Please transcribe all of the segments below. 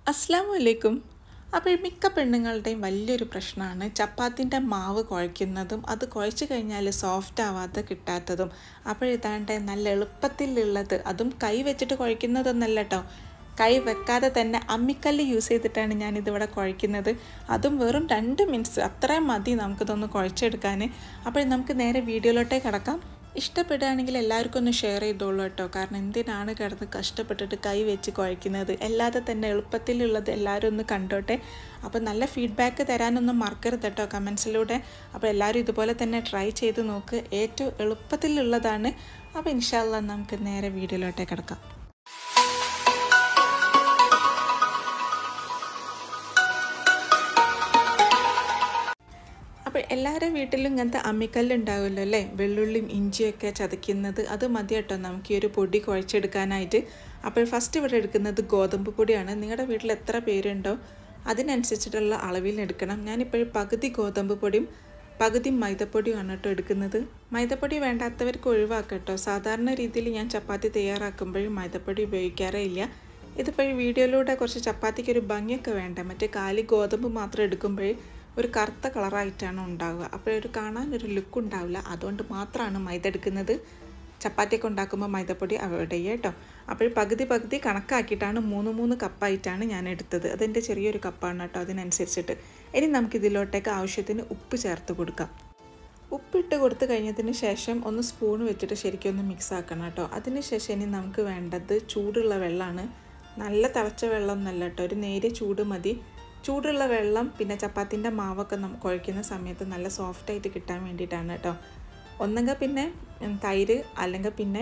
അസ്സലാമു അലൈക്കും. അപ്പോൾ മിക്ക പെണ്ണുങ്ങളുടെയും വലിയൊരു പ്രശ്നമാണ് ചപ്പാത്തിൻ്റെ മാവ് കുഴയ്ക്കുന്നതും അത് കുഴച്ച് കഴിഞ്ഞാൽ സോഫ്റ്റ് ആവാതെ കിട്ടാത്തതും. അപ്പോഴിതാണ്ട് നല്ല എളുപ്പത്തിലുള്ളത്, അതും കൈ വെച്ചിട്ട് കുഴയ്ക്കുന്നതൊന്നല്ല കേട്ടോ, കൈ വെക്കാതെ തന്നെ അമ്മിക്കല്ല് യൂസ് ചെയ്തിട്ടാണ് ഞാനിതിവിടെ കുഴയ്ക്കുന്നത്. അതും വെറും 2 മിനിറ്റ്സ് അത്രയും മതി നമുക്കിതൊന്ന് കുഴച്ചെടുക്കാൻ. അപ്പോൾ നമുക്ക് നേരെ വീഡിയോയിലോട്ടേക്ക് കിടക്കാം. ഇഷ്ടപ്പെടുകയാണെങ്കിൽ എല്ലാവർക്കും ഒന്ന് ഷെയർ ചെയ്തോളൂ കേട്ടോ. കാരണം എന്തിനാണ് കിടന്ന് കഷ്ടപ്പെട്ടിട്ട് കൈ വെച്ച് കുഴയ്ക്കുന്നത്, അല്ലാതെ തന്നെ എളുപ്പത്തിലുള്ളത് എല്ലാവരും ഒന്ന് കണ്ടോട്ടെ. അപ്പോൾ നല്ല ഫീഡ്ബാക്ക് തരാനൊന്നും മറക്കരുത് കേട്ടോ കമൻസിലൂടെ. അപ്പോൾ എല്ലാവരും ഇതുപോലെ തന്നെ ട്രൈ ചെയ്ത് നോക്ക്, ഏറ്റവും എളുപ്പത്തിലുള്ളതാണ്. അപ്പോൾ ഇൻഷാ അല്ലാഹ് നമുക്ക് നേരെ വീഡിയോയിലോട്ടേക്ക് കിടക്കാം. അപ്പോൾ എല്ലാവരുടെ വീട്ടിലും ഇങ്ങനത്തെ അമ്മിക്കല്ല് ഉണ്ടാവുമല്ലോ അല്ലേ, വെള്ളുള്ളിയും ഇഞ്ചിയൊക്കെ ചതയ്ക്കുന്നത്. അത് മതി കേട്ടോ നമുക്ക് ഈ ഒരു പൊടി കുഴച്ചെടുക്കാനായിട്ട്. അപ്പോൾ ഫസ്റ്റ് ഇവിടെ എടുക്കുന്നത് ഗോതമ്പ് പൊടിയാണ്. നിങ്ങളുടെ വീട്ടിൽ എത്ര പേരുണ്ടോ അതിനനുസരിച്ചിട്ടുള്ള അളവിൽ എടുക്കണം. ഞാനിപ്പോഴും പകുതി ഗോതമ്പ് പൊടിയും പകുതി മൈദപ്പൊടിയുമാണ് കേട്ടോ എടുക്കുന്നത്. മൈദപ്പൊടി വേണ്ടാത്തവർക്ക് ഒഴിവാക്കാം കേട്ടോ. സാധാരണ രീതിയിൽ ഞാൻ ചപ്പാത്തി തയ്യാറാക്കുമ്പോഴും മൈദപ്പൊടി ഉപയോഗിക്കാറേ ഇല്ല. ഇതിപ്പോൾ വീഡിയോയിലൂടെ കുറച്ച് ചപ്പാത്തിക്ക് ഒരു ഭംഗിയൊക്കെ വേണ്ട, മറ്റേ കാലി ഗോതമ്പ് മാത്രം എടുക്കുമ്പോൾ ഒരു കറുത്ത കളറായിട്ടാണ് ഉണ്ടാവുക, അപ്പോഴൊരു കാണാനൊരു ലുക്ക് ഉണ്ടാവില്ല. അതുകൊണ്ട് മാത്രമാണ് മൈദ എടുക്കുന്നത്. ചപ്പാത്തിയൊക്കെ ഉണ്ടാക്കുമ്പോൾ മൈദപ്പൊടി അവോയ്ഡ് ചെയ്യുക കേട്ടോ. അപ്പോൾ പകുതി കണക്കാക്കിയിട്ടാണ് 3 കപ്പായിട്ടാണ് ഞാൻ എടുത്തത്. അതെൻ്റെ ചെറിയൊരു കപ്പാണ് കേട്ടോ, അതിനനുസരിച്ചിട്ട്. ഇനി നമുക്കിതിലോട്ടേക്ക് ആവശ്യത്തിന് ഉപ്പ് ചേർത്ത് കൊടുക്കാം. ഉപ്പിട്ട് കൊടുത്ത് കഴിഞ്ഞതിന് ശേഷം ഒന്ന് സ്പൂൺ വെച്ചിട്ട് ശരിക്കും ഒന്ന് മിക്സ് ആക്കണം കേട്ടോ. അതിന് ശേഷം ഇനി നമുക്ക് വേണ്ടത് ചൂടുള്ള വെള്ളമാണ്. നല്ല തിളച്ച വെള്ളം എന്നല്ല കേട്ടോ, ഒരു നേരിയ ചൂട് മതി. ചൂടുള്ള വെള്ളം പിന്നെ ചപ്പാത്തിൻ്റെ മാവൊക്കെ കുഴയ്ക്കുന്ന സമയത്ത് നല്ല സോഫ്റ്റായിട്ട് കിട്ടാൻ വേണ്ടിയിട്ടാണ് കേട്ടോ. ഒന്നെങ്കിൽ പിന്നെ തൈര്, അല്ലെങ്കിൽ പിന്നെ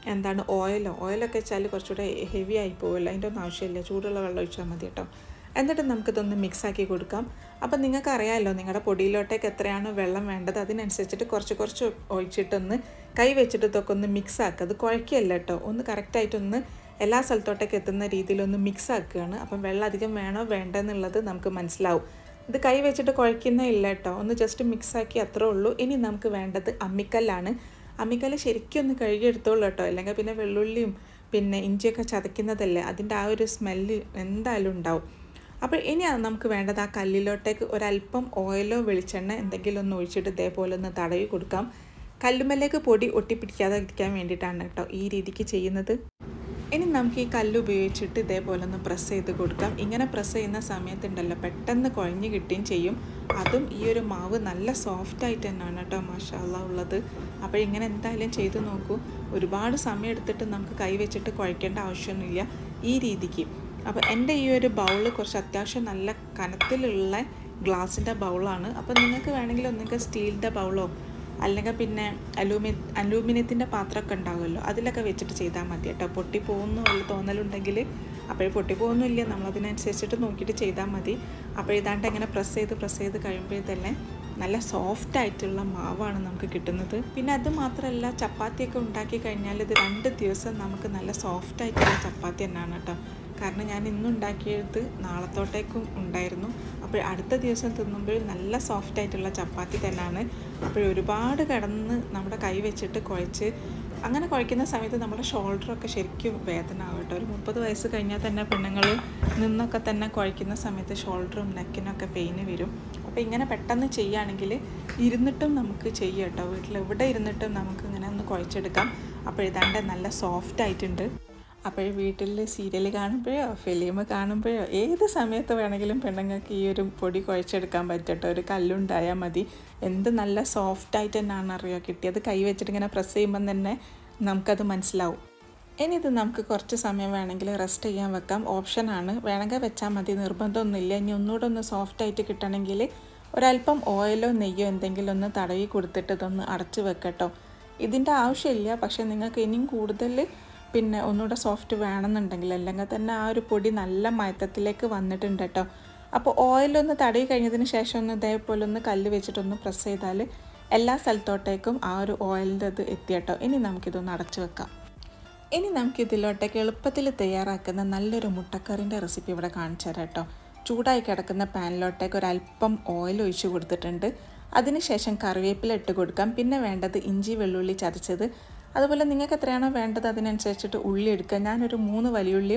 ഓയിലൊക്കെ വെച്ചാൽ കുറച്ചുകൂടെ ഹെവി ആയി പോകുമല്ലോ, അതിൻ്റെ ഒന്നും ആവശ്യമില്ല. ചൂടുള്ള വെള്ളം ഒഴിച്ചാൽ മതി കേട്ടോ. എന്നിട്ട് നമുക്കിതൊന്ന് മിക്സാക്കി കൊടുക്കാം. അപ്പം നിങ്ങൾക്ക് അറിയാമല്ലോ നിങ്ങളുടെ പൊടിയിലോട്ടേക്ക് എത്രയാണോ വെള്ളം വേണ്ടത് അതിനനുസരിച്ചിട്ട് കുറച്ച് ഒഴിച്ചിട്ടൊന്ന് കൈ വെച്ചിട്ട് ഇതൊക്കെ ഒന്ന് മിക്സ് ആക്കുക. അത് കുഴയ്ക്കല്ല കേട്ടോ, ഒന്ന് കറക്റ്റായിട്ടൊന്ന് എല്ലാ സ്ഥലത്തോട്ടേക്ക് എത്തുന്ന രീതിയിലൊന്ന് മിക്സ് ആക്കുകയാണ്. അപ്പം വെള്ളം അധികം വേണോ വേണ്ടെന്നുള്ളത് നമുക്ക് മനസ്സിലാവും. ഇത് കൈ വെച്ചിട്ട് കുഴയ്ക്കുന്നില്ല കേട്ടോ, ഒന്ന് ജസ്റ്റ് മിക്സാക്കി അത്രേ ഉള്ളൂ. ഇനി നമുക്ക് വേണ്ടത് അമ്മിക്കല്ലാണ്. അമ്മിക്കല്ല് ശരിക്കും ഒന്ന് കഴുകിയെടുത്തോളൂ കേട്ടോ, അല്ലെങ്കിൽ പിന്നെ വെള്ളുള്ളിയും പിന്നെ ഇഞ്ചിയൊക്കെ ചതയ്ക്കുന്നതല്ലേ, അതിൻ്റെ ആ ഒരു സ്മെല്ല് എന്തായാലും ഉണ്ടാവും. അപ്പോൾ ഇനി നമുക്ക് വേണ്ടത് ആ കല്ലിലോട്ടേക്ക് ഒരല്പം ഓയിലോ വെളിച്ചെണ്ണ എന്തെങ്കിലും ഒന്ന് ഒഴിച്ചിട്ട് ഇതേപോലെ ഒന്ന് തടവി കൊടുക്കാം. കല്ലുമ്മലേക്ക് പൊടി ഒട്ടിപ്പിടിക്കാതെ ഇരിക്കാൻ വേണ്ടിയിട്ടാണ് കേട്ടോ ഈ രീതിക്ക് ചെയ്യുന്നത്. ഇനി നമുക്ക് ഈ കല്ല് ഉപയോഗിച്ചിട്ട് ഇതേപോലെ ഒന്ന് പ്രസ് ചെയ്ത് കൊടുക്കാം. ഇങ്ങനെ പ്രസ് ചെയ്യുന്ന സമയത്തുണ്ടല്ലോ പെട്ടെന്ന് കുഴഞ്ഞ് കിട്ടുകയും ചെയ്യും. അതും ഈ ഒരു മാവ് നല്ല സോഫ്റ്റായിട്ട് തന്നെയാണ് കേട്ടോ മാഷാ അല്ലാഹ് ഉള്ളത്. അപ്പോൾ ഇങ്ങനെ എന്തായാലും ചെയ്ത് നോക്കൂ. ഒരുപാട് സമയം എടുത്തിട്ട് നമുക്ക് കൈ വെച്ചിട്ട് കുഴയ്ക്കേണ്ട ആവശ്യമൊന്നുമില്ല ഈ രീതിക്ക്. അപ്പോൾ എൻ്റെ ഈ ഒരു ബൗള് കുറച്ച് അത്യാവശ്യം നല്ല കനത്തിലുള്ള ഗ്ലാസിൻ്റെ ബൗളാണ്. അപ്പോൾ നിങ്ങൾക്ക് വേണമെങ്കിൽ ഒന്നെങ്കിൽ സ്റ്റീലിൻ്റെ ബൗളോ അല്ലെങ്കിൽ പിന്നെ അലൂമിനിയത്തിൻ്റെ പാത്രമൊക്കെ ഉണ്ടാവുമല്ലോ, അതിലൊക്കെ വെച്ചിട്ട് ചെയ്താൽ മതി കേട്ടോ. പൊട്ടിപ്പോകുന്നുള്ള തോന്നലുണ്ടെങ്കിൽ, അപ്പോൾ പൊട്ടിപ്പോകുന്നില്ല, നമ്മളതിനനുസരിച്ചിട്ട് നോക്കിയിട്ട് ചെയ്താൽ മതി. അപ്പോൾ ഇതാണ്ട് ഇങ്ങനെ പ്രസ് ചെയ്ത് കഴിയുമ്പോൾ തന്നെ നല്ല സോഫ്റ്റായിട്ടുള്ള മാവാണ് നമുക്ക് കിട്ടുന്നത്. പിന്നെ അത് മാത്രമല്ല, ചപ്പാത്തിയൊക്കെ ഉണ്ടാക്കി കഴിഞ്ഞാൽ ഇത് 2 ദിവസം നമുക്ക് നല്ല സോഫ്റ്റായിട്ടുള്ള ചപ്പാത്തി തന്നെയാണ് കേട്ടോ. കാരണം ഞാൻ ഇന്നുണ്ടാക്കിയത് നാളത്തോട്ടേക്കും ഉണ്ടായിരുന്നു. അപ്പോൾ അടുത്ത ദിവസം തിന്നുമ്പോൾ നല്ല സോഫ്റ്റായിട്ടുള്ള ചപ്പാത്തി തന്നെയാണ്. അപ്പോൾ ഒരുപാട് കിടന്ന് നമ്മുടെ കൈ വെച്ചിട്ട് കുഴച്ച് അങ്ങനെ കുഴയ്ക്കുന്ന സമയത്ത് നമ്മുടെ ഷോൾഡറൊക്കെ ശരിക്കും വേദന ആവും കേട്ടോ. ഒരു 30 വയസ്സ് കഴിഞ്ഞാൽ തന്നെ പെണ്ണുങ്ങൾ നിന്നൊക്കെ തന്നെ കുഴയ്ക്കുന്ന സമയത്ത് ഷോൾഡറും നെക്കിനൊക്കെ പെയിന് വരും. അപ്പോൾ ഇങ്ങനെ പെട്ടെന്ന് ചെയ്യുകയാണെങ്കിൽ ഇരുന്നിട്ടും നമുക്ക് ചെയ്യാം കേട്ടോ. വീട്ടിൽ എവിടെ ഇരുന്നിട്ടും നമുക്ക് ഇങ്ങനെ ഒന്ന് കുഴച്ചെടുക്കാം. അപ്പോൾ ഇതാണ്ട് നല്ല സോഫ്റ്റ് ആയിട്ടുണ്ട്. അപ്പോൾ വീട്ടിൽ സീരിയൽ കാണുമ്പോഴോ ഫിലിം കാണുമ്പോഴോ ഏത് സമയത്ത് വേണമെങ്കിലും പെണ്ണുങ്ങൾക്ക് ഈ ഒരു പൊടി കുഴച്ചെടുക്കാൻ പറ്റട്ടോ. ഒരു കല്ലുണ്ടായാൽ മതി. എന്ത് നല്ല സോഫ്റ്റായിട്ട് തന്നെയാണ് അറിയുക കിട്ടിയത്. കൈ വെച്ചിട്ട് ഇങ്ങനെ പ്രസ് ചെയ്യുമ്പം തന്നെ നമുക്കത് മനസ്സിലാവും. ഇനി ഇത് നമുക്ക് കുറച്ച് സമയം വേണമെങ്കിൽ റെസ്റ്റ് ചെയ്യാൻ വെക്കാം, ഓപ്ഷനാണ്. വേണമെങ്കിൽ വെച്ചാൽ മതി, നിർബന്ധമൊന്നുമില്ല. ഇനി ഒന്നുകൂടെ ഒന്ന് സോഫ്റ്റായിട്ട് കിട്ടണമെങ്കിൽ ഒരല്പം ഓയിലോ നെയ്യോ എന്തെങ്കിലും ഒന്ന് തടവി കൊടുത്തിട്ട് ഇതൊന്ന് അടച്ച് വെക്കട്ടോ. ഇതിൻ്റെ ആവശ്യമില്ല, പക്ഷേ നിങ്ങൾക്ക് ഇനിയും കൂടുതൽ പിന്നെ ഒന്നുകൂടെ സോഫ്റ്റ് വേണമെന്നുണ്ടെങ്കിൽ, അല്ലെങ്കിൽ തന്നെ ആ ഒരു പൊടി നല്ല മയത്തത്തിലേക്ക് വന്നിട്ടുണ്ട് കേട്ടോ. അപ്പോൾ ഓയിലൊന്ന് തടവി കഴിഞ്ഞതിന് ശേഷം ഒന്ന് ഇതേപോലെ ഒന്ന് കല്ല് വെച്ചിട്ടൊന്ന് പ്രസ് ചെയ്താൽ എല്ലാ സ്ഥലത്തോട്ടേക്കും ആ ഒരു ഓയിലിൻ്റെ ഇത് എത്തി കേട്ടോ. ഇനി നമുക്കിതൊന്ന് അടച്ചു വെക്കാം. ഇനി നമുക്കിതിലോട്ടേക്ക് എളുപ്പത്തിൽ തയ്യാറാക്കുന്ന നല്ലൊരു മുട്ടക്കറിൻ്റെ റെസിപ്പി ഇവിടെ കാണിച്ചു തരാം കേട്ടോ. ചൂടായി കിടക്കുന്ന പാനിലോട്ടേക്ക് ഒരല്പം ഓയിൽ ഒഴിച്ച് കൊടുത്തിട്ടുണ്ട്. അതിനുശേഷം കറിവേപ്പില ഇട്ട് കൊടുക്കാം. പിന്നെ വേണ്ടത് ഇഞ്ചി വെള്ളുള്ളി ചതച്ചത്, അതുപോലെ നിങ്ങൾക്ക് എത്രയാണോ വേണ്ടത് അതിനനുസരിച്ചിട്ട് ഉള്ളി എടുക്കുക. ഞാനൊരു 3 വലിയുള്ളിയും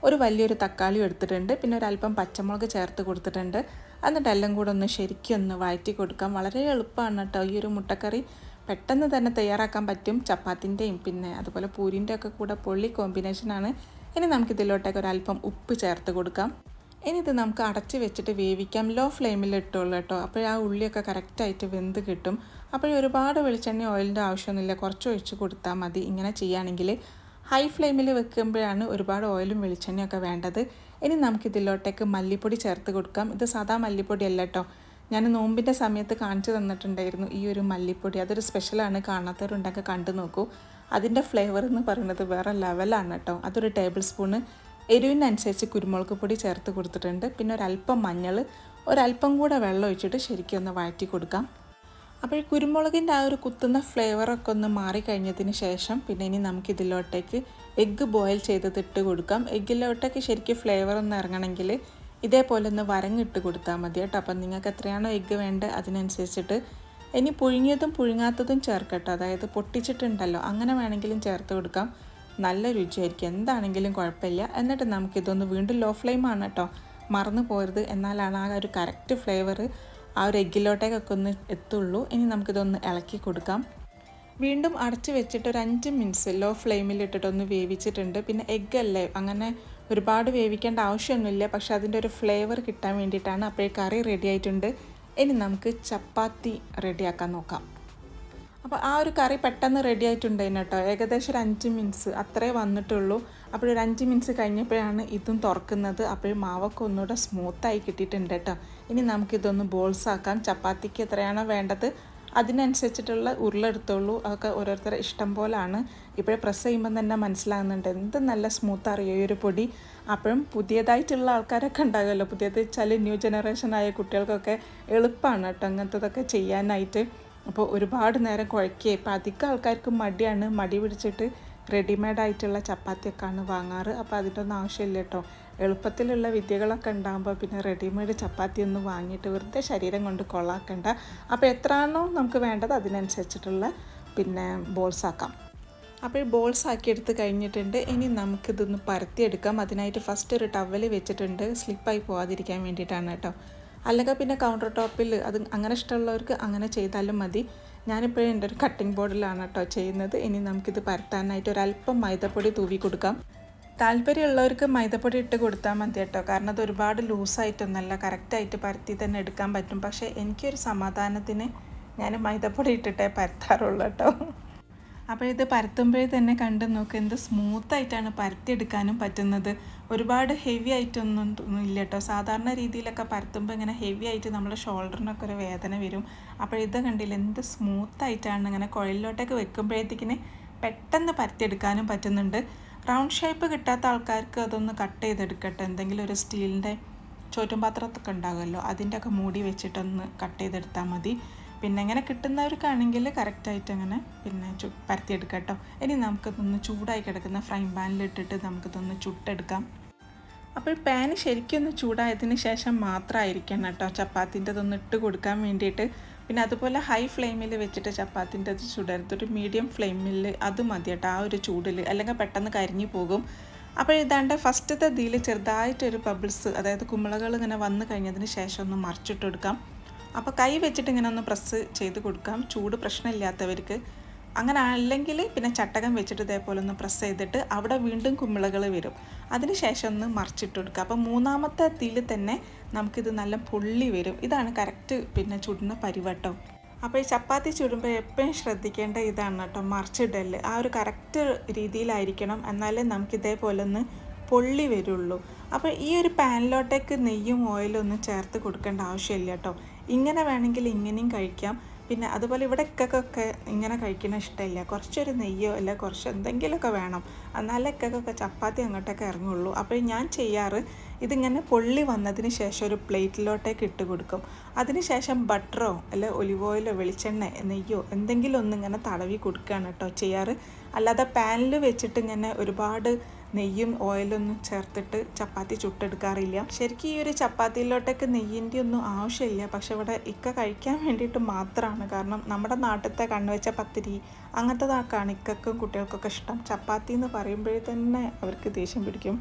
ഒരു വലിയൊരു തക്കാളി എടുത്തിട്ടുണ്ട്, പിന്നെ ഒരല്പം പച്ചമുളക് ചേർത്ത് കൊടുത്തിട്ടുണ്ട്. എന്നിട്ട് എല്ലാം കൂടെ ഒന്ന് ശരിക്കും ഒന്ന് വഴറ്റി കൊടുക്കാം. വളരെ എളുപ്പമാണ് കേട്ടോ ഈ ഒരു മുട്ടക്കറി, പെട്ടെന്ന് തന്നെ തയ്യാറാക്കാൻ പറ്റും. ചപ്പാത്തിൻ്റെയും പിന്നെ അതുപോലെ പൂരിൻ്റെ ഒക്കെ കൂടെ പൊള്ളി കോമ്പിനേഷനാണ്. ഇനി നമുക്കിതിലോട്ടേക്ക് ഒരല്പം ഉപ്പ് ചേർത്ത് കൊടുക്കാം. ഇനി ഇത് നമുക്ക് അടച്ച് വെച്ചിട്ട് വേവിക്കാം. ലോ ഫ്ലെയിമിൽ ഇട്ടുള്ളൂ കേട്ടോ, അപ്പോൾ ആ ഉള്ളിയൊക്കെ കറക്റ്റായിട്ട് വെന്ത് കിട്ടും. അപ്പോൾ ഒരുപാട് വെളിച്ചെണ്ണ ഓയിലിൻ്റെ ആവശ്യമൊന്നുമില്ല, കുറച്ച് ഒഴിച്ച് കൊടുത്താൽ മതി. ഇങ്ങനെ ചെയ്യുകയാണെങ്കിൽ ഹൈ ഫ്ലെയിമിൽ വെക്കുമ്പോഴാണ് ഒരുപാട് ഓയിലും വെളിച്ചെണ്ണയൊക്കെ വേണ്ടത്. ഇനി നമുക്കിതിലോട്ടേക്ക് മല്ലിപ്പൊടി ചേർത്ത് കൊടുക്കാം. ഇത് സാധാ മല്ലിപ്പൊടി അല്ല കേട്ടോ, ഞാൻ നോമ്പിൻ്റെ സമയത്ത് കാണിച്ചു തന്നിട്ടുണ്ടായിരുന്നു ഈ ഒരു മല്ലിപ്പൊടി. അതൊരു സ്പെഷ്യലാണ്, കാണാത്തവരുണ്ടെങ്കിൽ കണ്ടു നോക്കൂ. അതിൻ്റെ ഫ്ലേവർ എന്ന് പറയുന്നത് വേറെ ലെവലാണ് കേട്ടോ. അതൊരു ടേബിൾ സ്പൂണ്. എരിവിനനുസരിച്ച് കുരുമുളക് പൊടി ചേർത്ത് കൊടുത്തിട്ടുണ്ട്. പിന്നെ ഒരല്പം മഞ്ഞൾ, ഒരല്പം കൂടെ വെള്ളം ഒഴിച്ചിട്ട് ശരിക്കും ഒന്ന് വഴറ്റി കൊടുക്കാം. അപ്പോൾ ഈ കുരുമുളകിൻ്റെ ആ ഒരു കുത്തുന്ന ഫ്ലേവറൊക്കെ ഒന്ന് മാറിക്കഴിഞ്ഞതിന് ശേഷം പിന്നെ ഇനി നമുക്കിതിലോട്ടേക്ക് എഗ്ഗ് ബോയിൽ ചെയ്തിട്ട് കൊടുക്കാം. എഗ്ഗിലോട്ടേക്ക് ശരിക്കും ഫ്ലേവർ ഒന്ന് ഇറങ്ങണമെങ്കിൽ ഇതേപോലെ ഒന്ന് വരങ്ങിട്ട് കൊടുത്താൽ മതി കേട്ടോ. അപ്പം നിങ്ങൾക്ക് എത്രയാണോ എഗ്ഗ് വേണ്ടത് അതിനനുസരിച്ചിട്ട്. ഇനി പുഴുങ്ങിയതും പുഴുങ്ങാത്തതും ചേർക്കട്ടോ, അതായത് പൊട്ടിച്ചിട്ടുണ്ടല്ലോ അങ്ങനെ വേണമെങ്കിലും ചേർത്ത് കൊടുക്കാം. നല്ല രുചിയായിരിക്കും, എന്താണെങ്കിലും കുഴപ്പമില്ല. എന്നിട്ട് നമുക്കിതൊന്ന് വീണ്ടും ലോ ഫ്ലെയിമാണ് കേട്ടോ, മറന്നു പോരുത്. എന്നാലാണ് ആ ഒരു കറക്റ്റ് ഫ്ലേവർ ആ ഒരു എഗ്ഗിലോട്ടേക്കൊക്കെ ഒന്ന് എത്തുള്ളൂ. ഇനി നമുക്കിതൊന്ന് ഇളക്കി കൊടുക്കാം. വീണ്ടും അടച്ച് വെച്ചിട്ട് ഒരു 5 മിനിറ്റ്സ് ലോ ഫ്ലെയിമിലിട്ടിട്ടൊന്ന് വേവിച്ചിട്ടുണ്ട്. പിന്നെ എഗ്ഗ് അല്ലേ, അങ്ങനെ ഒരുപാട് വേവിക്കേണ്ട ആവശ്യമൊന്നുമില്ല, പക്ഷെ അതിൻ്റെ ഒരു ഫ്ലേവർ കിട്ടാൻ വേണ്ടിയിട്ടാണ്. അപ്പോൾ കറി റെഡി ആയിട്ടുണ്ട്. ഇനി നമുക്ക് ചപ്പാത്തി റെഡിയാക്കാൻ നോക്കാം. അപ്പോൾ ആ ഒരു കറി പെട്ടെന്ന് റെഡി ആയിട്ടുണ്ടായിരുന്നു കേട്ടോ. ഏകദേശം ഒരു 5 മിനിറ്റ്സ് അത്രേ വന്നിട്ടുള്ളൂ. അപ്പോഴൊരു 5 മിനിറ്റ്സ് കഴിഞ്ഞപ്പോഴാണ് ഇതും തുറക്കുന്നത്. അപ്പോഴും മാവൊക്കെ ഒന്നുകൂടെ സ്മൂത്തായി കിട്ടിയിട്ടുണ്ട് കേട്ടോ. ഇനി നമുക്കിതൊന്ന് ബോൾസ് ആക്കാം. ചപ്പാത്തിക്ക് എത്രയാണോ വേണ്ടത് അതിനനുസരിച്ചിട്ടുള്ള ഉരുളെടുത്തോളൂ. അതൊക്കെ ഓരോരുത്തരുടെ ഇഷ്ടം പോലാണ്. ഇപ്പോഴേ പ്രസ് ചെയ്യുമ്പം തന്നെ മനസ്സിലാകുന്നുണ്ട് എന്ത് നല്ല സ്മൂത്ത് അറിയോ ഈ ഒരു പൊടി. അപ്പോഴും പുതിയതായിട്ടുള്ള ആൾക്കാരൊക്കെ ഉണ്ടാകുമല്ലോ, പുതിയത് വെച്ചാൽ ന്യൂ ജനറേഷനായ കുട്ടികൾക്കൊക്കെ എളുപ്പമാണ് കേട്ടോ അങ്ങനത്തതൊക്കെ ചെയ്യാനായിട്ട്. അപ്പോൾ ഒരുപാട് നേരം കുഴക്കുക. ഇപ്പോൾ അധികം ആൾക്കാർക്ക് മടിയാണ്, മടി പിടിച്ചിട്ട് റെഡിമെയ്ഡായിട്ടുള്ള ചപ്പാത്തിയൊക്കെയാണ് വാങ്ങാറ്. അപ്പോൾ അതിൻ്റെ ഒന്നും ആവശ്യമില്ല കേട്ടോ. എളുപ്പത്തിലുള്ള വിദ്യകളൊക്കെ ഉണ്ടാകുമ്പോൾ പിന്നെ റെഡിമെയ്ഡ് ചപ്പാത്തി ഒന്നും വാങ്ങിയിട്ട് വെറുതെ ശരീരം കൊണ്ട് കൊള്ളാക്കണ്ട. അപ്പോൾ എത്രയാണോ നമുക്ക് വേണ്ടത് അതിനനുസരിച്ചിട്ടുള്ള പിന്നെ ബോൾസ് ആക്കാം. അപ്പോൾ ഈ ബോൾസ് ആക്കി എടുത്ത് കഴിഞ്ഞിട്ടുണ്ട്. ഇനി നമുക്കിതൊന്ന് പരത്തിയെടുക്കാം. അതിനായിട്ട് ഫസ്റ്റ് ഒരു ടവൽ വെച്ചിട്ടുണ്ട്, സ്ലിപ്പായി പോകാതിരിക്കാൻ വേണ്ടിയിട്ടാണ് കേട്ടോ. അല്ലെങ്കിൽ പിന്നെ കൗണ്ടർ ടോപ്പിൽ അത് അങ്ങനെ ഇഷ്ടമുള്ളവർക്ക് അങ്ങനെ ചെയ്താലും മതി. ഞാനിപ്പോഴും എൻ്റെ ഒരു കട്ടിംഗ് ബോർഡിലാണ് കേട്ടോ ചെയ്യുന്നത്. ഇനി നമുക്കിത് പരത്താനായിട്ട് ഒരല്പം മൈദപ്പൊടി തൂവി കൊടുക്കാം. താല്പര്യമുള്ളവർക്ക് മൈദപ്പൊടി ഇട്ട് കൊടുത്താൽ മതി കേട്ടോ, കാരണം അത് ഒരുപാട് ലൂസായിട്ടൊന്നല്ല, കറക്റ്റായിട്ട് പരത്തി തന്നെ എടുക്കാൻ പറ്റും. പക്ഷേ എനിക്കൊരു സമാധാനത്തിന് ഞാൻ മൈദപ്പൊടി ഇട്ടിട്ടേ പരത്താറുള്ളൂ കേട്ടോ. അപ്പോൾ ഇത് പരത്തുമ്പോഴേ തന്നെ കണ്ടു നോക്ക് എന്ത് സ്മൂത്തായിട്ടാണ് പരത്തിയെടുക്കാനും പറ്റുന്നത്. ഒരുപാട് ഹെവി ആയിട്ടൊന്നും ഇല്ല കേട്ടോ. സാധാരണ രീതിയിലൊക്കെ പരത്തുമ്പോൾ ഇങ്ങനെ ഹെവി ആയിട്ട് നമ്മുടെ ഷോൾഡറിനൊക്കെ ഒരു വേദന വരും. അപ്പോൾ ഇത് കണ്ടില്ല എന്ത് സ്മൂത്തായിട്ടാണ് ഇങ്ങനെ കുഴലിലോട്ടേക്ക് വെക്കുമ്പോഴത്തേക്കിന് പെട്ടെന്ന് പരത്തിയെടുക്കാനും പറ്റുന്നുണ്ട്. റൗണ്ട് ഷേപ്പ് കിട്ടാത്ത ആൾക്കാർക്ക് അതൊന്ന് കട്ട് ചെയ്തെടുക്കട്ടെ. എന്തെങ്കിലും ഒരു സ്റ്റീലിൻ്റെ ചോറ്റും പാത്രത്തൊക്കെ ഉണ്ടാകുമല്ലോ, അതിൻ്റെയൊക്കെ മൂടി വെച്ചിട്ടൊന്ന് കട്ട് ചെയ്തെടുത്താൽ മതി. പിന്നെ ഇങ്ങനെ കിട്ടുന്നവർക്കാണെങ്കിൽ കറക്റ്റായിട്ട് അങ്ങനെ പിന്നെ പരത്തിയെടുക്കാം കേട്ടോ. ഇനി നമുക്കിതൊന്ന് ചൂടായി കിടക്കുന്ന ഫ്രൈ പാനിലിട്ടിട്ട് നമുക്കിതൊന്ന് ചുട്ടെടുക്കാം. അപ്പോൾ ഈ പാന് ശരിക്കും ഒന്ന് ചൂടായതിന് ശേഷം മാത്രമായിരിക്കണം കേട്ടോ ചപ്പാത്തിൻ്റെതൊന്ന് ഇട്ട് കൊടുക്കാൻ വേണ്ടിയിട്ട്. പിന്നെ അതുപോലെ ഹൈ ഫ്ലെയിമിൽ വെച്ചിട്ട് ചപ്പാത്തിൻ്റെ അത് ചുടരുത്, ഒരു മീഡിയം ഫ്ലെയിമിൽ അത് മതി കേട്ടോ ആ ഒരു ചൂടിൽ, അല്ലെങ്കിൽ പെട്ടെന്ന് കരിഞ്ഞു പോകും. അപ്പോൾ ഇതാണ്ട് ഫസ്റ്റത്തെ ഇതിൽ ചെറുതായിട്ടൊരു ബബിൾസ്, അതായത് കുമിളകൾ ഇങ്ങനെ വന്നു കഴിഞ്ഞതിന് ശേഷം ഒന്ന് മറിച്ചിട്ട് കൊടുക്കാം. അപ്പോൾ കൈ വെച്ചിട്ട് ഇങ്ങനെ ഒന്ന് പ്രസ് ചെയ്ത് കൊടുക്കാം, ചൂട് പ്രശ്നമില്ലാത്തവർക്ക്. അങ്ങനെ അല്ലെങ്കിൽ പിന്നെ ചട്ടകം വെച്ചിട്ട് ഇതേപോലെ ഒന്ന് പ്രസ് ചെയ്തിട്ട് അവിടെ വീണ്ടും കുമിളകൾ വരും, അതിന് ശേഷം ഒന്ന് മറിച്ചിട്ട് കൊടുക്കുക. അപ്പോൾ മൂന്നാമത്തെ തീയിൽ തന്നെ നമുക്കിത് നല്ല പൊള്ളി വരും. ഇതാണ് കറക്റ്റ് പിന്നെ ചുടുന്ന പരിവട്ടോ. അപ്പോൾ ഈ ചപ്പാത്തി ചുടുമ്പോൾ എപ്പോഴും ശ്രദ്ധിക്കേണ്ട ഇതാണ് കേട്ടോ, മറിച്ചിടല് ആ ഒരു കറക്റ്റ് രീതിയിലായിരിക്കണം, എന്നാലേ നമുക്കിതേപോലെ ഒന്ന് പൊള്ളി വരുള്ളൂ. അപ്പോൾ ഈ ഒരു പാനിലോട്ടേക്ക് നെയ്യും ഓയിലും ഒന്നും ചേർത്ത് കൊടുക്കേണ്ട ആവശ്യമില്ല കേട്ടോ. ഇങ്ങനെ വേണമെങ്കിൽ ഇങ്ങനെയും കഴിക്കാം. പിന്നെ അതുപോലെ ഇവിടെ ഇക്കൊക്കെ ഇങ്ങനെ കഴിക്കണ ഇഷ്ടമില്ല, കുറച്ചൊരു നെയ്യോ അല്ല കുറച്ച് എന്തെങ്കിലുമൊക്കെ വേണം, എന്നാലേ ഇക്കൊക്കെ ചപ്പാത്തി അങ്ങോട്ടൊക്കെ ഇറങ്ങുള്ളൂ. അപ്പോൾ ഞാൻ ചെയ്യാറ് ഇതിങ്ങനെ പൊള്ളി വന്നതിന് ശേഷം ഒരു പ്ലേറ്റിലോട്ടേക്ക് ഇട്ട് കൊടുക്കും. അതിന് ശേഷം ബട്ടറോ അല്ല ഒലിവ് ഓയിലോ വെളിച്ചെണ്ണ നെയ്യോ എന്തെങ്കിലും ഒന്നിങ്ങനെ തടവി കൊടുക്കുകയാണ് കേട്ടോ ചെയ്യാറ്. അല്ലാതെ പാനിൽ വെച്ചിട്ട് ഇങ്ങനെ ഒരുപാട് നെയ്യും ഓയിലൊന്നും ചേർത്തിട്ട് ചപ്പാത്തി ചുട്ടെടുക്കാറില്ല. ശരിക്കും ഈ ഒരു ചപ്പാത്തിയിലോട്ടേക്ക് നെയ്യിൻ്റെ ഒന്നും ആവശ്യമില്ല, പക്ഷെ ഇവിടെ ഇക്ക കഴിക്കാൻ വേണ്ടിയിട്ട് മാത്രമാണ്. കാരണം നമ്മുടെ നാട്ടിലത്തെ കണ്ണുവെച്ച പത്തിരി അങ്ങനത്തെ ഇക്കക്കും കുട്ടികൾക്കൊക്കെ ഇഷ്ടം. ചപ്പാത്തി എന്ന് പറയുമ്പോഴേ തന്നെ അവർക്ക് ദേഷ്യം പിടിക്കും.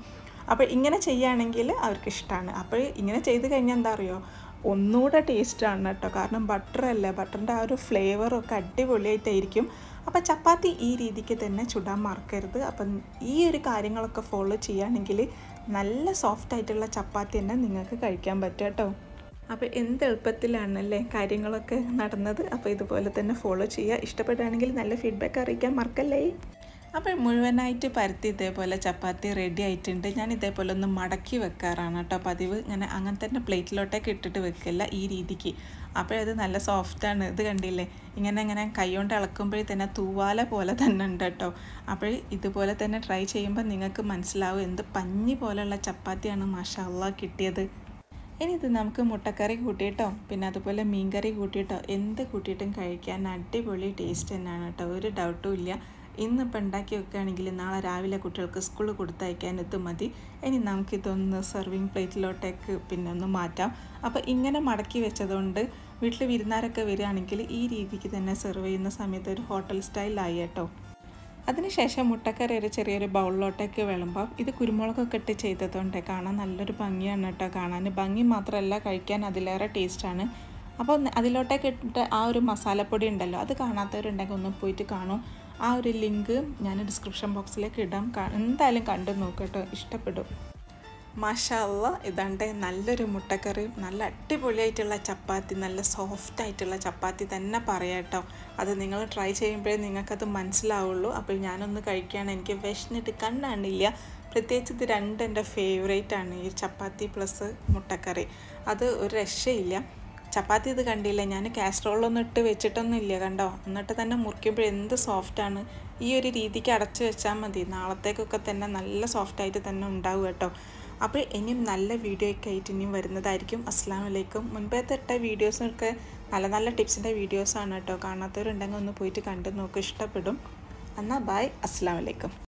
അപ്പോൾ ഇങ്ങനെ ചെയ്യുകയാണെങ്കിൽ അവർക്ക് ഇഷ്ടമാണ്. അപ്പോൾ ഇങ്ങനെ ചെയ്ത് കഴിഞ്ഞാൽ എന്താ അറിയോ, ഒന്നുകൂടെ ടേസ്റ്റാണ് കേട്ടോ. കാരണം ബട്ടറല്ലേ, ബട്ടറിൻ്റെ ആ ഒരു ഫ്ലേവറൊക്കെ അടിപൊളിയായിട്ടായിരിക്കും. അപ്പോൾ ചപ്പാത്തി ഈ രീതിക്ക് തന്നെ ചുടാൻ മറക്കരുത്. അപ്പം ഈ ഒരു കാര്യങ്ങളൊക്കെ ഫോളോ ചെയ്യുകയാണെങ്കിൽ നല്ല സോഫ്റ്റായിട്ടുള്ള ചപ്പാത്തി തന്നെ നിങ്ങൾക്ക് കഴിക്കാൻ പറ്റും കേട്ടോ. അപ്പോൾ എന്ത് എളുപ്പത്തിലാണല്ലേ കാര്യങ്ങളൊക്കെ നടന്നത്. അപ്പോൾ ഇതുപോലെ തന്നെ ഫോളോ ചെയ്യുക. ഇഷ്ടപ്പെടുകയാണെങ്കിൽ നല്ല ഫീഡ്ബാക്ക് അറിയിക്കാൻ മറക്കല്ലേ. അപ്പോൾ മുഴുവനായിട്ട് പരത്തി ഇതേപോലെ ചപ്പാത്തി റെഡി ആയിട്ടുണ്ട്. ഞാൻ ഇതേപോലെ ഒന്ന് മടക്കി വെക്കാറാണ് കേട്ടോ പതിവ്. ഇങ്ങനെ അങ്ങനെ തന്നെ പ്ലേറ്റിലോട്ടേക്ക് ഇട്ടിട്ട് വെക്കില്ല, ഈ രീതിക്ക്. അപ്പോഴത് നല്ല സോഫ്റ്റാണ്. ഇത് കണ്ടില്ലേ, ഇങ്ങനെ കൈ കൊണ്ട് ഇളക്കുമ്പോഴേ തന്നെ തൂവാല പോലെ തന്നെ ഉണ്ട് കേട്ടോ. അപ്പോൾ ഇതുപോലെ തന്നെ ട്രൈ ചെയ്യുമ്പോൾ നിങ്ങൾക്ക് മനസ്സിലാവും എന്ത് പഞ്ഞി പോലെയുള്ള ചപ്പാത്തിയാണ് മാഷാ അല്ലാഹ് കിട്ടിയത്. ഇനി ഇത് നമുക്ക് മുട്ടക്കറി കൂട്ടിയിട്ടോ പിന്നെ അതുപോലെ മീൻകറി കൂട്ടിയിട്ടോ എന്ത് കൂട്ടിയിട്ടും കഴിക്കാൻ അടിപൊളി ടേസ്റ്റ് തന്നെയാണ് കേട്ടോ, ഒരു ഡൗട്ടും ഇല്ല. ഇന്നിപ്പോൾ ഉണ്ടാക്കി വെക്കുകയാണെങ്കിൽ നാളെ രാവിലെ കുട്ടികൾക്ക് സ്കൂളിൽ കൊടുത്തയക്കാൻ ഇത് മതി. ഇനി നമുക്കിതൊന്ന് സെർവിങ് പ്ലേറ്റിലോട്ടേക്ക് പിന്നെ ഒന്ന് മാറ്റാം. അപ്പോൾ ഇങ്ങനെ മടക്കി വെച്ചതുകൊണ്ട് വീട്ടിൽ വിരുന്നാരൊക്കെ വരികയാണെങ്കിൽ ഈ രീതിക്ക് തന്നെ സെർവ് ചെയ്യുന്ന സമയത്ത് ഒരു ഹോട്ടൽ സ്റ്റൈലായി കേട്ടോ. അതിനുശേഷം മുട്ടക്കറി ഒരു ചെറിയൊരു ബൗളിലോട്ടേക്ക് വിളമ്പാം. ഇത് കുരുമുളകൊക്കെ ഇട്ട് ചെയ്തതുകൊണ്ട് കാണാൻ നല്ലൊരു ഭംഗിയാണ് കേട്ടോ. കാണാൻ ഭംഗി മാത്രമല്ല, കഴിക്കാൻ അതിലേറെ ടേസ്റ്റാണ്. അപ്പോൾ അതിലോട്ടേക്ക് ഇട്ടിട്ട് ആ ഒരു മസാലപ്പൊടി ഉണ്ടല്ലോ, അത് കാണാത്തവരുണ്ടെങ്കിൽ ഒന്ന് പോയിട്ട് കാണും. ആ ഒരു ലിങ്ക് ഞാൻ ഡിസ്ക്രിപ്ഷൻ ബോക്സിലേക്ക് ഇടാം. എന്തായാലും കണ്ടു നോക്കൂ കേട്ടോ, ഇഷ്ടപ്പെടും. മാഷാ അല്ലാഹ്, ഇതാണ്ട് നല്ലൊരു മുട്ടക്കറിയും നല്ല അടിപൊളിയായിട്ടുള്ള ചപ്പാത്തി, നല്ല സോഫ്റ്റായിട്ടുള്ള ചപ്പാത്തി തന്നെ പറയാം കേട്ടോ. അത് നിങ്ങൾ ട്രൈ ചെയ്യുമ്പോഴേ നിങ്ങൾക്കത് മനസ്സിലാവുള്ളൂ. അപ്പോൾ ഞാനൊന്ന് കഴിക്കുകയാണ്, എനിക്ക് വിശന്നിട്ട് കണ്ണാണില്ല. പ്രത്യേകിച്ച് ഇത് രണ്ടും എൻ്റെ ഫേവറേറ്റാണ്, ഈ ചപ്പാത്തി പ്ലസ് മുട്ടക്കറി. അത് ഒരു രക്ഷയില്ല. ചപ്പാത്തി ഇത് കണ്ടില്ല, ഞാൻ കാസ്ട്രോളൊന്നും ഇട്ട് വെച്ചിട്ടൊന്നും ഇല്ല കണ്ടോ. എന്നിട്ട് തന്നെ മുറിക്കുമ്പോൾ എന്ത് സോഫ്റ്റാണ്. ഈ ഒരു രീതിക്ക് അടച്ചു വെച്ചാൽ മതി, നാളത്തേക്കൊക്കെ തന്നെ നല്ല സോഫ്റ്റായിട്ട് തന്നെ ഉണ്ടാവും കേട്ടോ. അപ്പോൾ ഇനിയും നല്ല വീഡിയോ ഒക്കെ ആയിട്ട് ഇനിയും വരുന്നതായിരിക്കും. അസ്സലാമു അലൈക്കും. മുൻപത്തെ ഇട്ട വീഡിയോസൊക്കെ നല്ല നല്ല ടിപ്സിൻ്റെ വീഡിയോസാണ് കേട്ടോ. കാണാത്തവരുണ്ടെങ്കിൽ ഒന്ന് പോയിട്ട് കണ്ടു നോക്കുക, ഇഷ്ടപ്പെടും. എന്നാൽ ബൈ, അസ്സലാമു അലൈക്കും.